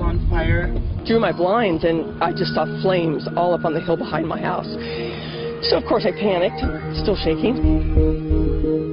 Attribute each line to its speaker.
Speaker 1: on fire.
Speaker 2: Drew my blinds and I just saw flames all up on the hill behind my house. So of course I panicked, still shaking.